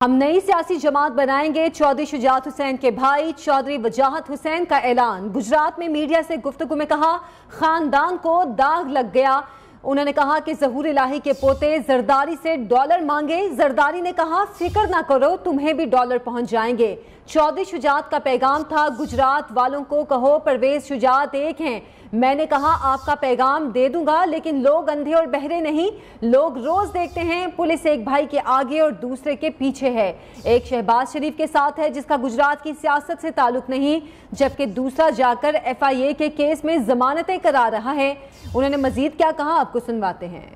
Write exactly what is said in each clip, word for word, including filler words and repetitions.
हम नई सियासी जमात बनाएंगे, चौधरी शुजात हुसैन के भाई चौधरी वजाहत हुसैन का ऐलान। गुजरात में मीडिया से गुफ्तगू में कहा, खानदान को दाग लग गया। उन्होंने कहा कि ज़हूर इलाही के पोते जरदारी से डॉलर मांगे। जरदारी ने कहा, फिक्र ना करो, तुम्हें भी डॉलर पहुंच जाएंगे। चौधरी शुजात का पैगाम था, गुजरात वालों को कहो परवेज शुजात एक हैं। मैंने कहा आपका पैगाम दे दूंगा, लेकिन लोग अंधे और बहरे नहीं, लोग रोज देखते हैं पुलिस एक भाई के आगे और दूसरे के पीछे है। एक शहबाज शरीफ के साथ है जिसका गुजरात की सियासत से ताल्लुक नहीं, जबकि दूसरा जाकर एफ आई ए के केस में जमानतें करा रहा है। उन्होंने मजीद क्या कहा, आपको सुनवाते हैं।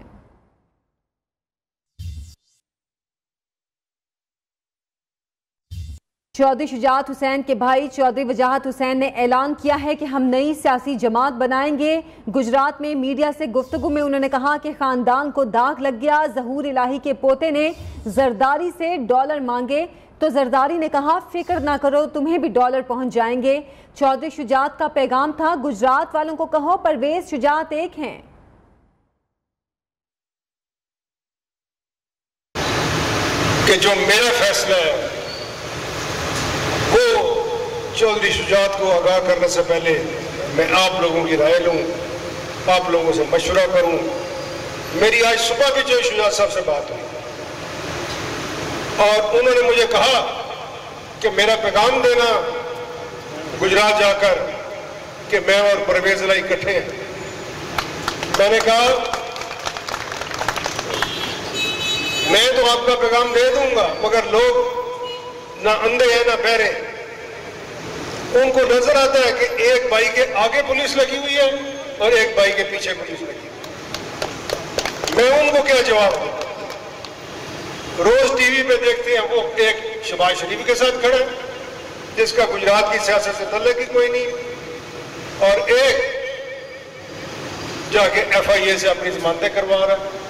चौधरी शुजात हुसैन के भाई चौधरी वजाहत हुसैन ने ऐलान किया है कि हम नई सियासी जमात बनाएंगे। गुजरात में मीडिया से गुफ्तगू में उन्होंने कहा कि खानदान को दाग लग गया। ज़हूर इलाही के पोते ने जरदारी से डॉलर मांगे तो जरदारी ने कहा, फिक्र ना करो, तुम्हें भी डॉलर पहुंच जाएंगे। चौधरी शुजात का पैगाम था, गुजरात वालों को कहो परवेज शुजात एक हैं। कि जो मेरा फैसला है वो चौधरी शुजात को आगाह करने से पहले मैं आप लोगों की राय लूं, आप लोगों से मशवरा करूं। मेरी आज सुबह भी चौधरी शुजात साहब से बात हुई और उन्होंने मुझे कहा कि मेरा पैगाम देना गुजरात जाकर कि मैं और परवेज इलाही इकट्ठे हैं। मैंने कहा मैं तो आपका पैगाम दे दूंगा, मगर लोग ना अंधे हैं ना बहरे। उनको नजर आता है कि एक भाई के आगे पुलिस लगी हुई है और एक भाई के पीछे पुलिस लगी हुई है। मैं उनको क्या जवाब दूं? रोज टीवी पे देखते हैं वो एक शहबाज शरीफ के साथ खड़ा है जिसका गुजरात की सियासत से तल्लुक ही कोई नहीं, और एक जाके एफ आई ए से अपनी जमानतें करवा रहा है।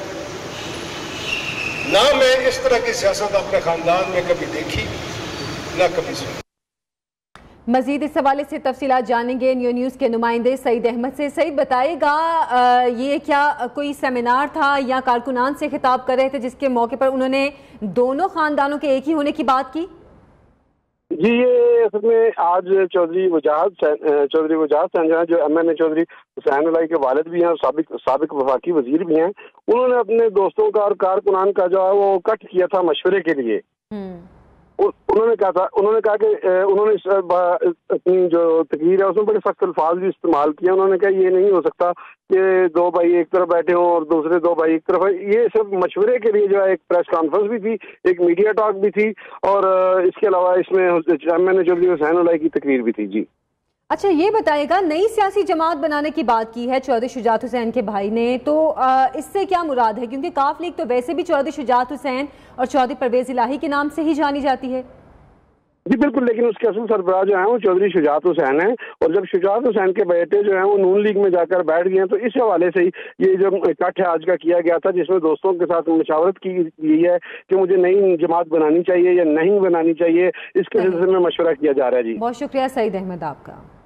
ना मैं इस तरह की सियासत अपने खानदान में कभी देखी ना कभी सुनी। मजीद इस हवाले से तफसीलात जानेंगे न्यू न्यूज़ के नुमाइंदे सईद अहमद से। सईद बताएगा, ये क्या कोई सेमिनार था या कारकुनान से खिताब कर रहे थे जिसके मौके पर उन्होंने दोनों खानदानों के एक ही होने की बात की? जी, ये असल में आज चौधरी वजाहत चौधरी वजाहत हुसैन जो M N A Chaudhry Hussain Elahi के वालिद भी हैं और साबिक साबिक वफाकी वजीर भी हैं, उन्होंने अपने दोस्तों का और कारकुनान का जो है वो कट किया था मशवरे के लिए। उन्होंने कहा था उन्होंने कहा कि उन्होंने अपनी जो तकरीर है उसमें बड़े सख्त अल्फाज भी इस्तेमाल किए। उन्होंने कहा ये नहीं हो सकता कि दो भाई एक तरफ बैठे हों और दूसरे दो भाई एक तरफ। ये सब मशवरे के लिए जो है एक प्रेस कॉन्फ्रेंस भी थी, एक मीडिया टॉक भी थी और इसके अलावा इसमें मैंने चौधरी हुसैन इलाही की तकरीर भी थी। जी अच्छा, ये बताएगा, नई सियासी जमात बनाने की बात की है चौधरी शुजात हुसैन के भाई ने, तो इससे क्या मुराद है? क्योंकि काफ लीग तो वैसे भी चौधरी शुजात हुसैन और चौधरी परवेज इलाही के नाम से ही जानी जाती है। जी बिल्कुल, लेकिन उसके असल सरबराह जो है वो चौधरी शुजात हुसैन है, और जब शुजात हुसैन के बेटे जो है वो नून लीग में जाकर बैठ गए हैं, तो इस हवाले से ही ये जो इकट्ठ आज का किया गया था जिसमें दोस्तों के साथ मशावरत की गई है कि मुझे नई जमात बनानी चाहिए या नहीं बनानी चाहिए, इसके सिलसिले में मशवरा किया जा रहा है। जी बहुत शुक्रिया सईद अहमद आपका।